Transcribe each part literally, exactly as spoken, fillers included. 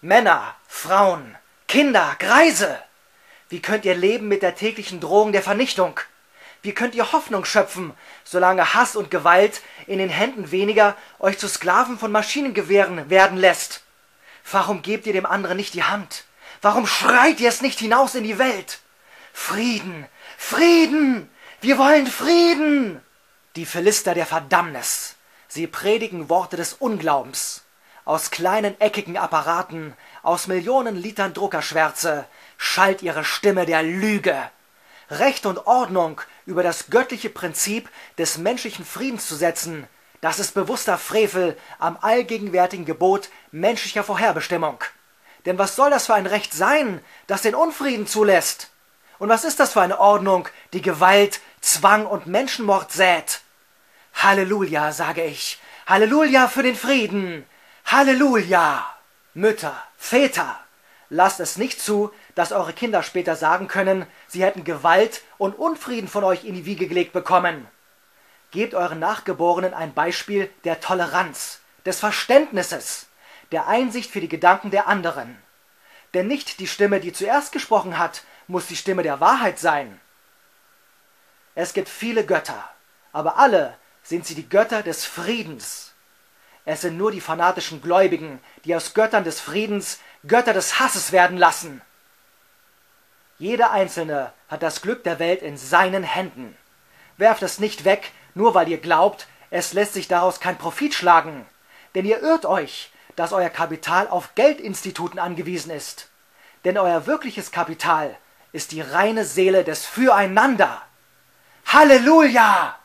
Männer, Frauen, Kinder, Greise. Wie könnt ihr leben mit der täglichen Drohung der Vernichtung? Wie könnt ihr Hoffnung schöpfen, solange Hass und Gewalt in den Händen weniger euch zu Sklaven von Maschinengewehren werden lässt? Warum gebt ihr dem anderen nicht die Hand? Warum schreit ihr es nicht hinaus in die Welt? Frieden, Frieden, wir wollen Frieden! Die Philister der Verdammnis, sie predigen Worte des Unglaubens. Aus kleinen eckigen Apparaten, aus Millionen Litern Druckerschwärze, schallt ihre Stimme der Lüge. Recht und Ordnung über das göttliche Prinzip des menschlichen Friedens zu setzen, das ist bewusster Frevel am allgegenwärtigen Gebot menschlicher Vorherbestimmung. Denn was soll das für ein Recht sein, das den Unfrieden zulässt? Und was ist das für eine Ordnung, die Gewalt, Zwang und Menschenmord sät? Halleluja, sage ich. Halleluja für den Frieden. Halleluja! Mütter, Väter, lasst es nicht zu, dass eure Kinder später sagen können, sie hätten Gewalt und Unfrieden von euch in die Wiege gelegt bekommen. Gebt euren Nachgeborenen ein Beispiel der Toleranz, des Verständnisses, der Einsicht für die Gedanken der anderen. Denn nicht die Stimme, die zuerst gesprochen hat, muss die Stimme der Wahrheit sein. Es gibt viele Götter, aber alle sind sie die Götter des Friedens. Es sind nur die fanatischen Gläubigen, die aus Göttern des Friedens Götter des Hasses werden lassen. Jeder Einzelne hat das Glück der Welt in seinen Händen. Werft es nicht weg, nur weil ihr glaubt, es lässt sich daraus kein Profit schlagen. Denn ihr irrt euch, dass euer Kapital auf Geldinstituten angewiesen ist. Denn euer wirkliches Kapital ist die reine Seele des Füreinander. Halleluja!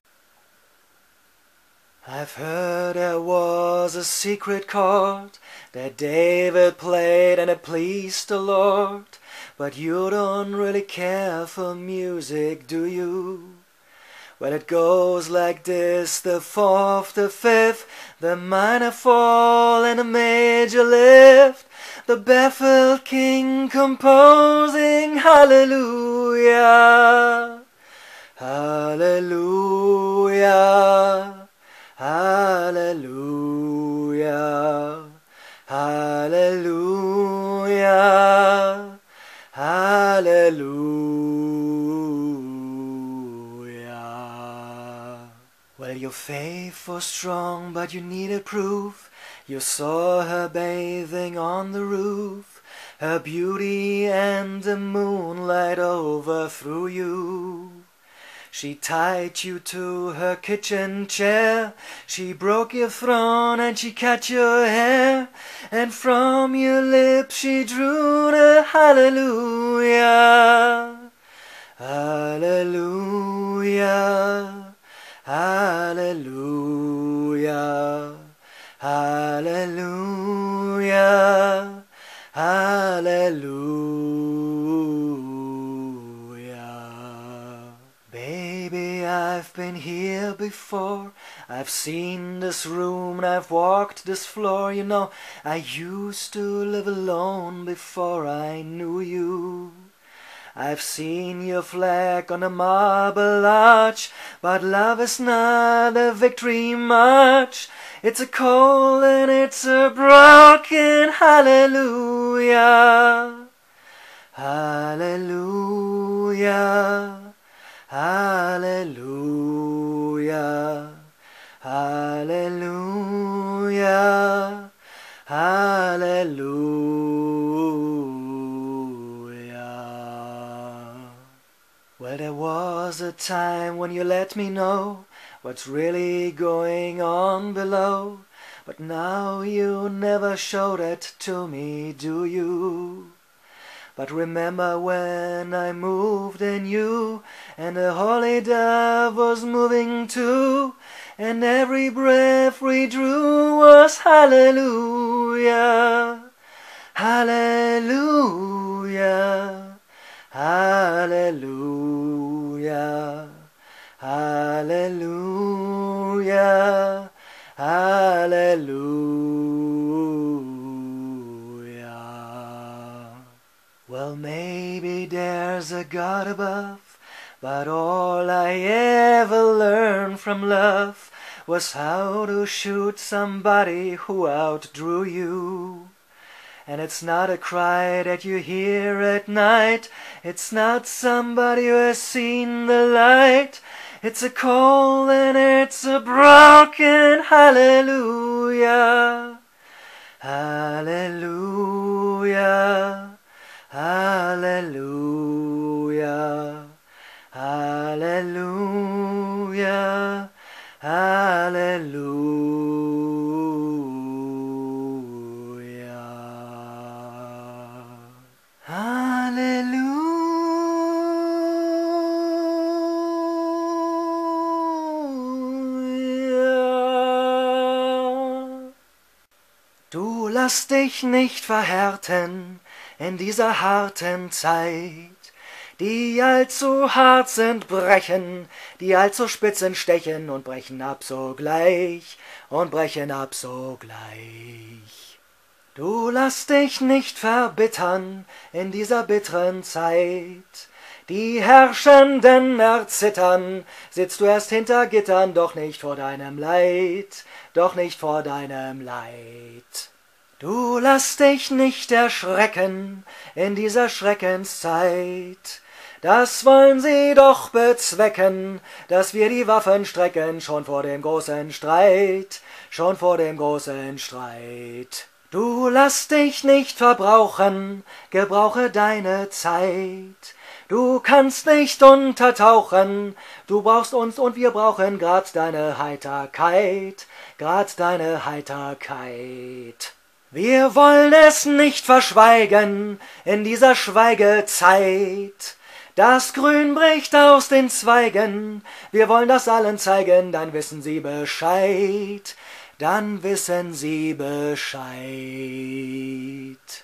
I've heard there was a secret chord that David played and it pleased the Lord. But you don't really care for music, do you? Well, it goes like this, the fourth, the fifth, the minor fall and the major lift. The baffled king composing hallelujah, hallelujah. Hallelujah, hallelujah, hallelujah. Well, your faith was strong, but you needed proof. You saw her bathing on the roof. Her beauty and the moonlight overthrew you. She tied you to her kitchen chair. She broke your throne and she cut your hair. And from your lips she drew the hallelujah. Hallelujah. Hallelujah. Hallelujah. Hallelujah. Baby, I've been here before. I've seen this room and I've walked this floor. You know, I used to live alone before I knew you. I've seen your flag on a marble arch, but love is not a victory march. It's a cold and it's a broken hallelujah. Hallelujah. Hallelujah, hallelujah, hallelujah. Well, there was a time when you let me know what's really going on below, but now you never showed it to me, do you? But remember when I moved in you, and the holy dove was moving too, and every breath we drew was hallelujah, hallelujah, hallelujah, hallelujah, hallelujah. Well, maybe there's a God above, but all I ever learned from love was how to shoot somebody who outdrew you. And it's not a cry that you hear at night. It's not somebody who has seen the light. It's a call and it's a broken hallelujah. Hallelujah. Hallelujah. Hallelujah. Hallelujah. Hallelujah. Du lass dich nicht verhärten in dieser harten Zeit. Die allzu hart sind, brechen, die allzu spitz sind, stechen und brechen ab sogleich, und brechen ab sogleich. Du lass dich nicht verbittern in dieser bitteren Zeit. Die Herrschenden erzittern, sitzt du erst hinter Gittern, doch nicht vor deinem Leid, doch nicht vor deinem Leid. Du lass dich nicht erschrecken in dieser Schreckenszeit. Das wollen sie doch bezwecken, dass wir die Waffen strecken, schon vor dem großen Streit, schon vor dem großen Streit. Du lass dich nicht verbrauchen, gebrauche deine Zeit. Du kannst nicht untertauchen, du brauchst uns und wir brauchen grad deine Heiterkeit, grad deine Heiterkeit. Wir wollen es nicht verschweigen in dieser Schweigezeit. Das Grün bricht aus den Zweigen, wir wollen das allen zeigen, dann wissen sie Bescheid, dann wissen sie Bescheid.